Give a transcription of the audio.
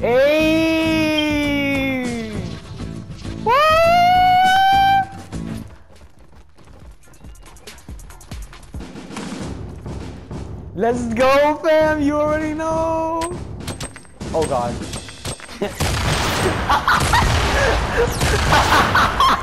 Hey! Woo! Let's go, fam! You already know! Oh god.